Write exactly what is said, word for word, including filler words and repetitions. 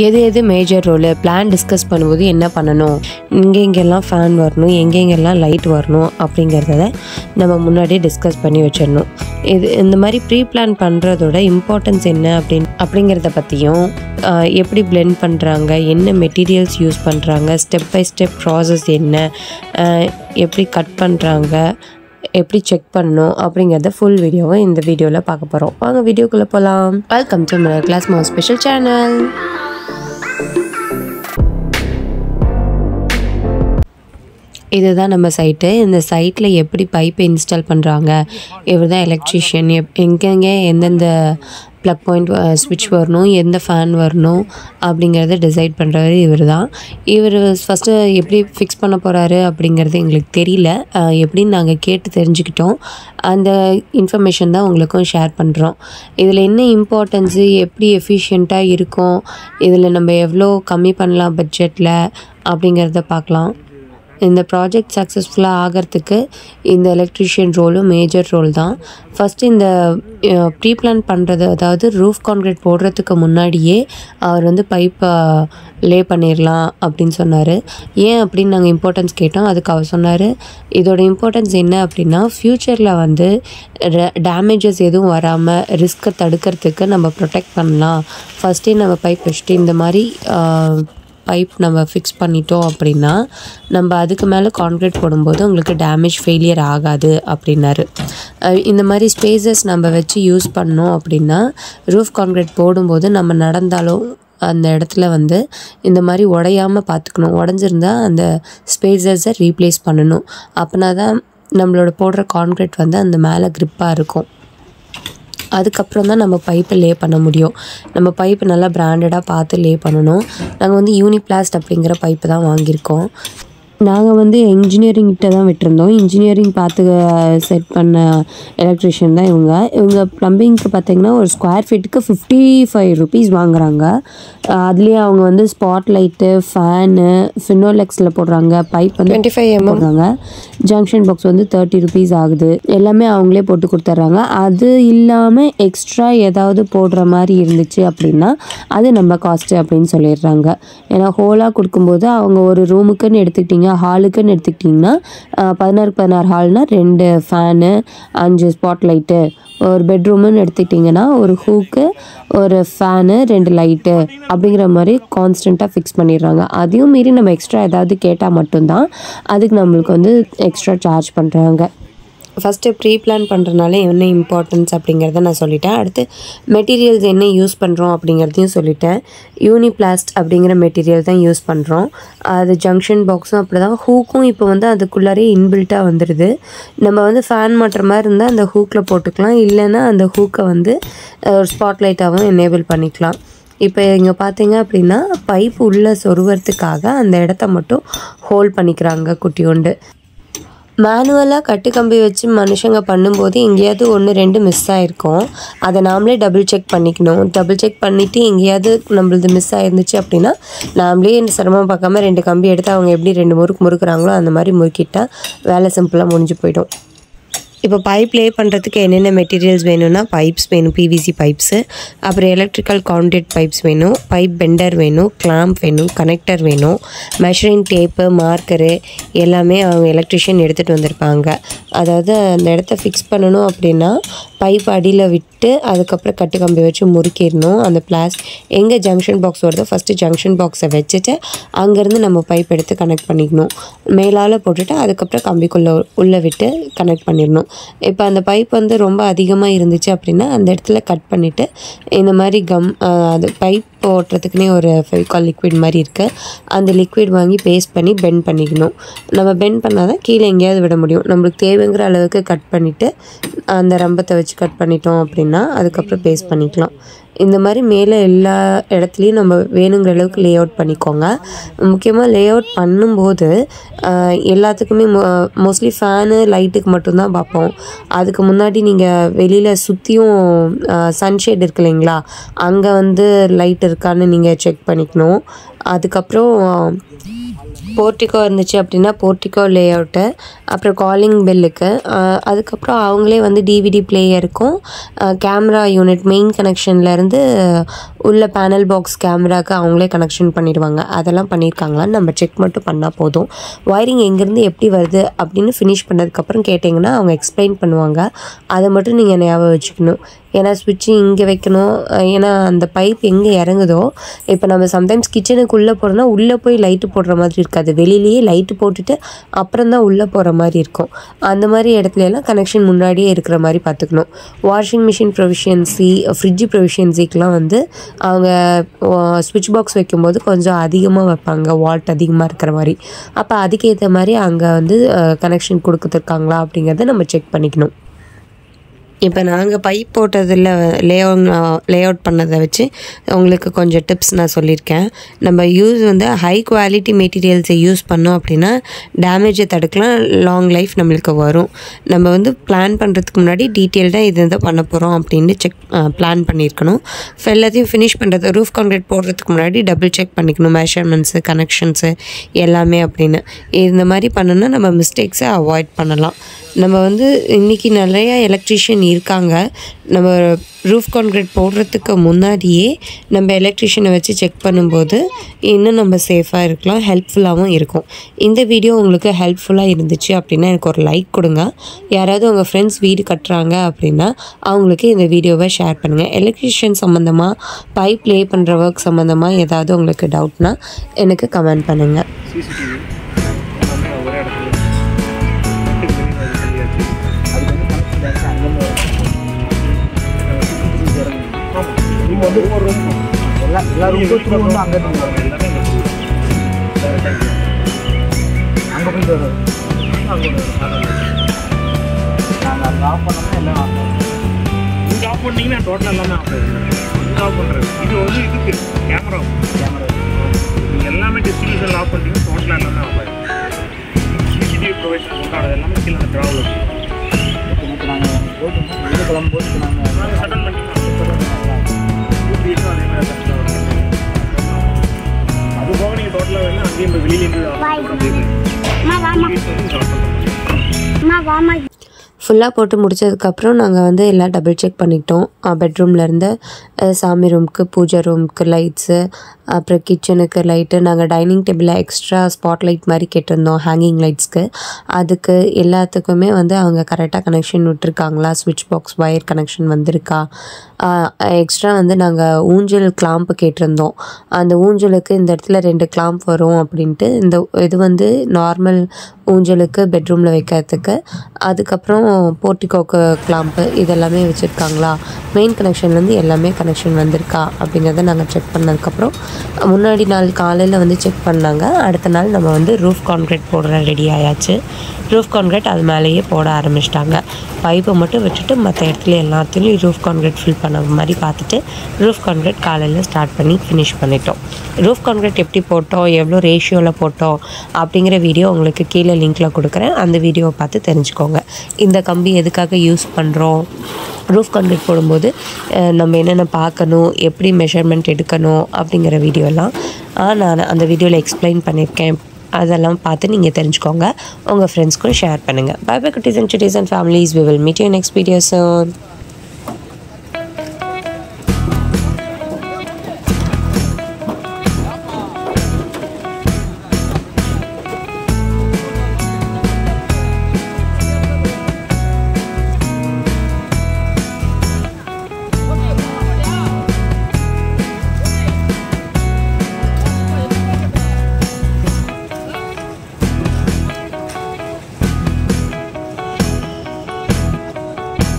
எது எது major role plan discuss பண்ணும்போது என்ன பண்ணணும், எங்கெங்கெல்லாம் ஃபேன் வரணும், எங்கெங்கெல்லாம் லைட் வரணும் அப்படிங்கிறத நம்ம முன்னாடியே டிஸ்கஸ் பண்ணி வச்சிடணும். இது இந்த மாதிரி ப்ரீ பிளான் பண்ணுறதோட இம்பார்ட்டன்ஸ் என்ன அப்படின் அப்படிங்கிறத பற்றியும், எப்படி பிளெண்ட் பண்ணுறாங்க, என்ன மெட்டீரியல்ஸ் யூஸ் பண்ணுறாங்க, ஸ்டெப் பை ஸ்டெப் ப்ராசஸ் என்ன, எப்படி கட் பண்ணுறாங்க, எப்படி செக் பண்ணணும் அப்படிங்கிறத ஃபுல் வீடியோவை இந்த வீடியோவில் பார்க்க போகிறோம். வாங்க வீடியோக்குள்ளே போகலாம். Welcome to middle class more special channel. இதுதான் நம்ம சைட்டு. இந்த சைட்டில் எப்படி பைப்பை இன்ஸ்டால் பண்ணுறாங்க, இவர் தான் எலக்ட்ரிஷியன். எப் எங்கெங்கே எந்தெந்த ப்ளக் பாயிண்ட் ஸ்விட்ச் வரணும், எந்த ஃபேன் வரணும் அப்படிங்கிறத டிசைட் பண்ணுறவர் இவர் தான். இவர் ஃபஸ்ட்டு எப்படி ஃபிக்ஸ் பண்ண போகிறாரு அப்படிங்கிறது எங்களுக்கு தெரியல. எப்படின்னு நாங்கள் கேட்டு தெரிஞ்சுக்கிட்டோம். அந்த இன்ஃபர்மேஷன் தான் உங்களுக்கும் ஷேர் பண்ணுறோம். இதில் என்ன இம்பார்ட்டன்ஸு, எப்படி எஃபிஷியண்ட்டாக இருக்கும், இதில் நம்ம எவ்வளோ கம்மி பண்ணலாம் பட்ஜெட்டில் அப்படிங்கிறத பார்க்கலாம். இந்த ப்ராஜெக்ட் சக்ஸஸ்ஃபுல்லாக ஆகிறதுக்கு இந்த எலக்ட்ரிஷியன் ரோலும் மேஜர் ரோல் தான். ஃபஸ்ட்டு இந்த ப்ரீ பிளான் பண்ணுறது, அதாவது ரூஃப் கான்க்ரீட் போடுறதுக்கு முன்னாடியே அவர் வந்து பைப்பை லே பண்ணிடலாம் அப்படின்னு சொன்னார். ஏன் அப்படின்னு நாங்கள் இம்பார்ட்டன்ஸ் கேட்டோம். அதுக்கு அவர் சொன்னார், இதோட இம்பார்ட்டன்ஸ் என்ன அப்படின்னா, ஃப்யூச்சரில் வந்து டேமேஜஸ் எதுவும் வராமல் ரிஸ்க்கை தடுக்கிறதுக்கு நம்ம ப்ரொடெக்ட் பண்ணலாம். ஃபஸ்ட்டே நம்ம பைப் வச்சுட்டு இந்த மாதிரி பைப் நம்ம ஃபிக்ஸ் பண்ணிட்டோம் அப்படின்னா நம்ம அதுக்கு மேலே கான்க்ரீட் போடும்போது உங்களுக்கு டேமேஜ் ஃபெயிலியர் ஆகாது அப்படின்னாரு. இந்த மாதிரி ஸ்பேசஸ் நம்ம வச்சு யூஸ் பண்ணோம் அப்படின்னா ரூஃப் கான்க்ரீட் போடும்போது நம்ம நடந்தாலும் அந்த இடத்துல வந்து இந்த மாதிரி உடையாமல் பார்த்துக்கணும். உடஞ்சிருந்தா அந்த ஸ்பேசஸை ரீப்ளேஸ் பண்ணணும். அப்படின்னா தான் நம்மளோட போடுற கான்க்ரீட் வந்து அந்த மேலே க்ரிப்பாக இருக்கும். அதுக்கப்புறம் தான் நம்ம பைப்பை லே பண்ண முடியும். நம்ம பைப்பு நல்லா பிராண்டடாக பார்த்து லே பண்ணணும். நாங்கள் வந்து யூனிப்ளாஸ்ட் அப்படிங்கிற பைப்பு தான் வாங்கியிருக்கோம். நாங்கள் வந்து இன்ஜினியரிங்கிட்ட தான் விட்டுருந்தோம். இன்ஜினியரிங் பார்த்து செட் பண்ண எலக்ட்ரிஷியன் தான் இவங்க. இவங்க ப்ளம்பிங்க்கு பார்த்திங்கன்னா ஒரு ஸ்கொயர் ஃபீட்டுக்கு ஃபிஃப்டி ஃபைவ் ருபீஸ் வாங்குகிறாங்க. அதுலேயே அவங்க வந்து ஸ்பாட் லைட்டு, ஃபேனு, ஃபினோலெக்ஸில் போடுறாங்க, பைப் வந்து டுவெண்ட்டி ஃபைவ் எம் போடுறாங்க, ஜங்ஷன் பாக்ஸ் வந்து தேர்ட்டி ருபீஸ் ஆகுது. எல்லாமே அவங்களே போட்டு கொடுத்துட்றாங்க. அது இல்லாமல் எக்ஸ்ட்ரா ஏதாவது போடுற மாதிரி இருந்துச்சு அப்படின்னா அது நம்ம காஸ்ட்டு அப்படின்னு சொல்லிடுறாங்க. ஏன்னா ஹோலாக கொடுக்கும்போது அவங்க ஒரு ரூமுக்குன்னு எடுத்துக்கிட்டிங்க, ஹாலுக்குன்னு எடுத்துக்கிட்டிங்கன்னா பதினாறு பதினாறு ஹால்னால் ரெண்டு ஃபேனு, அஞ்சு ஸ்பாட் லைட்டு, ஒரு பெட்ரூமுன்னு எடுத்துக்கிட்டிங்கன்னா ஒரு ஹூக்கு, ஒரு ஃபேனு, ரெண்டு லைட்டு அப்படிங்கிற மாதிரி கான்ஸ்டண்ட்டாக ஃபிக்ஸ் பண்ணிடுறாங்க. அதையும் மீறி நம்ம எக்ஸ்ட்ரா ஏதாவது கேட்டால் மட்டும்தான் அதுக்கு நம்மளுக்கு வந்து எக்ஸ்ட்ரா சார்ஜ் பண்ணுறாங்க. ஃபஸ்ட்டு ப்ரீ பிளான் பண்ணுறதுனால என்ன இம்பார்ட்டன்ஸ் அப்படிங்கிறத நான் சொல்லிட்டேன். அடுத்து மெட்டீரியல்ஸ் என்ன யூஸ் பண்ணுறோம் அப்படிங்கிறதையும் சொல்லிட்டேன். யூனிப்ளாஸ்ட் அப்படிங்கிற மெட்டீரியல் தான் யூஸ் பண்ணுறோம். அது ஜங்ஷன் பாக்ஸும் அப்படி தான். ஹூக்கும் இப்போ வந்து அதுக்குள்ளாரே இன்பில்ட்டாக வந்துடுது. நம்ம வந்து ஃபேன் மாட்டுற மாதிரி இருந்தால் அந்த ஹூக்கில் போட்டுக்கலாம், இல்லைன்னா அந்த ஹூக்கை வந்து ஒரு ஸ்பாட் லைட்டாகவும் எனேபிள் பண்ணிக்கலாம். இப்போ இங்கே பார்த்தீங்க அப்படின்னா பைப் உள்ளே சொருவறதுக்காக அந்த இடத்த மட்டும் ஹோல்ட் பண்ணிக்கிறாங்க குட்டியோண்டு. மேனுவலாக கட்டு கம்பி வச்சு மனுஷங்க பண்ணும்போது எங்கேயாவது ஒன்று ரெண்டு மிஸ் ஆகிருக்கும். அதை நாமளே டபுள் செக் பண்ணிக்கணும். டபுள் செக் பண்ணிவிட்டு எங்கேயாவது நம்மளது மிஸ் ஆகிருந்துச்சு அப்படின்னா நாமளே சிரமம் பார்க்காம ரெண்டு கம்பி எடுத்து அவங்க எப்படி ரெண்டு முறுக்கு முறுக்குறாங்களோ அந்த மாதிரி முறுக்கிட்டால் வேலை சிம்பிளாக முடிஞ்சு போயிடும். இப்போ பைப் லே பண்ணுறதுக்கு என்னென்ன மெட்டீரியல்ஸ் வேணும்னா பைப்ஸ் வேணும், பிவிசி பைப்ஸு, அப்புறம் எலக்ட்ரிக்கல் கான்க்ரீட் பைப்ஸ் வேணும், பைப் பெண்டர் வேணும், கிளாம்ப் வேணும், கனெக்டர் வேணும், மெஷரிங் டேப்பு, மார்க்கரு எல்லாமே அவங்க எலக்ட்ரிஷியன் எடுத்துகிட்டு வந்திருப்பாங்க. அதாவது அந்த இடத்த ஃபிக்ஸ் பண்ணணும் அப்படின்னா பைப் அடியில் விட்டு அதுக்கப்புறம் கட்டு கம்பி வச்சு முறுக்கிடணும். அந்த பிளாஸ் எங்கே ஜங்ஷன் பாக்ஸ் வருதோ ஃபஸ்ட்டு ஜங்ஷன் பாக்ஸை வச்சுட்டு அங்கேருந்து நம்ம பைப் எடுத்து கனெக்ட் பண்ணிக்கணும். மேலால் போட்டுட்டு அதுக்கப்புறம் கம்பிக்குள்ளே உள்ளே விட்டு கனெக்ட் பண்ணிடணும். இப்போ அந்த பைப் வந்து ரொம்ப அதிகமாக இருந்துச்சு அப்படின்னா அந்த இடத்துல கட் பண்ணிவிட்டு இந்த மாதிரி கம் அது பைப் போட்டுறதுக்குனே ஒரு ஃபெவிகால் லிக்விட் மாதிரி இருக்குது, அந்த லிக்விட் வாங்கி பேஸ்ட் பண்ணி பெண்ட் பண்ணிக்கணும். நம்ம பெண்ட் பண்ணால் தான் கீழே எங்கேயாவது விட முடியும். நம்மளுக்கு தேவைங்கிற அளவுக்கு கட் பண்ணிவிட்டு அந்த ரம்பத்தை வச்சு கட் பண்ணிட்டோம் அப்படின்னா அதுக்கப்புறம் பேஸ்ட் பண்ணிக்கலாம். இந்த மாதிரி மேலே எல்லா இடத்துலையும் நம்ம வேணுங்கிற அளவுக்கு லே அவுட் பண்ணிக்கோங்க. முக்கியமாக லே அவுட் பண்ணும்போது எல்லாத்துக்குமே மோ மோஸ்ட்லி ஃபேனு லைட்டுக்கு மட்டும்தான் பார்ப்போம். அதுக்கு முன்னாடி நீங்கள் வெளியில் சுற்றியும் சன்ஷேட் இருக்கு இல்லைங்களா, அங்கே வந்து லைட் இருக்கான்னு நீங்கள் செக் பண்ணிக்கணும். அதுக்கப்புறம் போர்ட்டிகோ இருந்துச்சு அப்படின்னா போர்ட்டிகோ லே அவுட்டு, அப்புறம் காலிங் பெல்லுக்கு, அதுக்கப்புறம் அவங்களே வந்து டிவிடி பிளேயருக்கும் கேமரா யூனிட் மெயின் கனெக்ஷன்லேருந்து உள்ள பேனல் பாக்ஸ் கேமராவுக்கு அவங்களே கனெக்ஷன் பண்ணிடுவாங்க. அதெல்லாம் பண்ணியிருக்காங்களான்னு நம்ம செக் மட்டும் பண்ணால் போதும். ஒயரிங் எங்கேருந்து எப்படி வருது அப்படின்னு ஃபினிஷ் பண்ணதுக்கப்புறம் கேட்டிங்கன்னா அவங்க எக்ஸ்பிளைன் பண்ணுவாங்க. அதை மட்டும் நீங்கள் ஞாபகம் வச்சுக்கணும். ஏன்னா ஸ்விட்சு இங்கே வைக்கணும், ஏன்னா அந்த பைப் எங்கே இறங்குதோ, இப்போ நம்ம சம்டைம்ஸ் கிச்சனுக்குள்ளே போகிறோன்னா உள்ளே போய் லைட்டு போடுற மாதிரி இருக்காது, வெளியிலேயே லைட்டு போட்டுட்டு அப்புறம் தான் உள்ளே போகிற மாதிரி இருக்கும். அந்த மாதிரி இடத்துலலாம் கனெக்ஷன் முன்னாடியே இருக்கிற மாதிரி பார்த்துக்கணும். வாஷிங் மிஷின் ப்ரொவிஷன்சி, ஃப்ரிட்ஜு ப்ரொவிஷன்சிக்கெலாம் வந்து அவங்க ஸ்விட்ச் பாக்ஸ் வைக்கும்போது கொஞ்சம் அதிகமாக வைப்பாங்க, வால்ட் அதிகமாக இருக்கிற மாதிரி. அப்போ அதுக்கேற்ற மாதிரி அங்கே வந்து கனெக்ஷன் கொடுத்துருக்காங்களா அப்படிங்கிறத நம்ம செக் பண்ணிக்கணும். இப்போ நாங்கள் பைப் போட்டதில் லே லே அவுட் பண்ணதை வச்சு உங்களுக்கு கொஞ்சம் டிப்ஸ் நான் சொல்லியிருக்கேன். நம்ம யூஸ் வந்து ஹை குவாலிட்டி மெட்டீரியல்ஸை யூஸ் பண்ணோம் அப்படின்னா டேமேஜை தடுக்கலாம், லாங் லைஃப் நம்மளுக்கு வரும். நம்ம வந்து பிளான் பண்ணுறதுக்கு முன்னாடி டீட்டெயில்டாக இது தான் பண்ண போகிறோம் அப்படின்னு செக் பிளான் பண்ணியிருக்கணும். எல்லாத்தையும் ஃபினிஷ் பண்ணுறது, ரூஃப் கான்க்ரீட் போடுறதுக்கு முன்னாடி டபுள் செக் பண்ணிக்கணும், மெஷர்மெண்ட்ஸு, கனெக்ஷன்ஸு எல்லாமே அப்படின்னு. இந்த மாதிரி பண்ணோன்னா நம்ம மிஸ்டேக்ஸை அவாய்ட் பண்ணலாம். நம்ம வந்து இன்றைக்கி நிறையா எலக்ட்ரிஷியன் இருக்காங்க. நம்ம ரூஃப் கான்க்ரீட் போடுறதுக்கு முன்னாடியே நம்ம எலக்ட்ரிஷியனை வச்சு செக் பண்ணும்போது இன்னும் நம்ம சேஃபாக இருக்கலாம், ஹெல்ப்ஃபுல்லாகவும் இருக்கும். இந்த வீடியோ உங்களுக்கு ஹெல்ப்ஃபுல்லாக இருந்துச்சு அப்படின்னா எனக்கு ஒரு லைக் கொடுங்க. யாராவது உங்கள் ஃப்ரெண்ட்ஸ் வீடு கட்டுறாங்க அப்படின்னா அவங்களுக்கு இந்த வீடியோவை ஷேர் பண்ணுங்கள். எலக்ட்ரிஷியன் சம்மந்தமாக, பைப் லே பண்ணுற ஒர்க் சம்மந்தமாக ஏதாவது உங்களுக்கு டவுட்னா எனக்கு கமெண்ட் பண்ணுங்கள். வந்து ஒரு ரூம் எல்லா எல்லா ரூமும் வந்து அங்கே எல்லாமே அங்கே போயிட்டு வரும். நாங்கள் அதை ஆஃப் பண்ணோம்னா எல்லாம் ஆஃப் பண்ணுவோம். இங்கே ஆஃப் பண்ணிங்கன்னா டோட்டல் எல்லாமே ஆஃப் ஆகிடும். இங்கே ஆஃப் பண்ணுறது இது வந்து இதுக்கு கேமரா கேமரா நீங்கள் எல்லாமே டிஸ்ட்ரிபியூஷன் ஆஃப் பண்ணிட்டீங்கன்னா டோட்டலாக எல்லாமே ஆஃப் ஆகிடும். சிசிடிவி ப்ரொவைஷன் கொண்டாடுறது எல்லாமே கீழே அந்த ட்ராவல் இப்போ நாங்கள் போட்டு வெளியே கிளம்பும்போது நாங்கள் சடன் பண்ணி அது போக நீங்கள் டோட்டலாக வேணும் அங்கேயும் வெளியிலேருந்து ஃபுல்லாக போட்டு முடித்ததுக்கப்புறம் நாங்கள் வந்து எல்லாம் டபுள் செக் பண்ணிட்டோம். பெட்ரூம்லேருந்து சாமி ரூமுக்கு, பூஜை ரூமுக்கு லைட்ஸு, அப்புறம் கிச்சனுக்கு லைட்டு, நாங்கள் டைனிங் டேபிளில் எக்ஸ்ட்ரா ஸ்பாட் லைட் மாதிரி கேட்டிருந்தோம் ஹேங்கிங் லைட்ஸ்க்கு. அதுக்கு எல்லாத்துக்குமே வந்து அவங்க கரெக்டாக கனெக்ஷன் விட்டுருக்காங்களா, ஸ்விட்ச் பாக்ஸ் ஒயர் கனெக்ஷன் வந்திருக்கா. எக்ஸ்ட்ரா வந்து நாங்கள் ஊஞ்சல் கிளாம்பு கேட்டிருந்தோம். அந்த ஊஞ்சலுக்கு இந்த இடத்துல ரெண்டு கிளாம்ப் வரும் அப்படின்ட்டு, இந்த இது வந்து நார்மல் ஊஞ்சலுக்கு பெட்ரூமில் வைக்கிறதுக்கு, அதுக்கப்புறம் போர்ட்டிகோக்கு கிளாம்பு இதெல்லாமே வச்சுருக்காங்களா, மெயின் கனெக்ஷன்லேருந்து எல்லாமே கனெக்ஷன் வந்திருக்கா அப்படிங்கிறத நாங்கள் செக் பண்ணதுக்கப்புறம் முன்னாடி நாள் காலையில் வந்து செக் பண்ணாங்க. அடுத்த நாள் நம்ம வந்து ரூஃப் கான்க்ரீட் போடுற ரெடி ஆயாச்சு. ரூஃப் கான்க்ரீட் அது மேலேயே போட ஆரம்பிச்சிட்டாங்க. பைப்பை மட்டும் வச்சுட்டு மற்ற இடத்துல எல்லாத்துலேயும் ரூஃப் கான்க்ரீட் ஃபில் பண்ண மாதிரி பார்த்துட்டு ரூஃப் கான்க்ரீட் காலையில் ஸ்டார்ட் பண்ணி ஃபினிஷ் பண்ணிட்டோம். ரூஃப் கான்க்ரீட் எப்படி போட்டோம், எவ்வளோ ரேஷியோவில் போட்டோம் அப்படிங்கிற வீடியோ உங்களுக்கு கீழே லிங்க்கில் கொடுக்குறேன். அந்த வீடியோவை பார்த்து தெரிஞ்சுக்கோங்க. இந்த கம்பி எதுக்காக யூஸ் பண்ணுறோம், ரூஃப் கான்க்ரீட் போடும்போது நம்ம என்னென்ன பார்க்கணும், எப்படி மெஷர்மெண்ட் எடுக்கணும் அப்படிங்கிற வீடியோலாம் நான் அந்த வீடியோவில் எக்ஸ்பிளைன் பண்ணியிருக்கேன். அதெல்லாம் பார்த்து நீங்கள் தெரிஞ்சுக்கோங்க. உங்கள் ஃப்ரெண்ட்ஸ்க்கும் ஷேர் பண்ணுங்கள். பை பை குட்டீஸ் அண்ட் சுட்டீஸ் and families. We will meet you next video soon.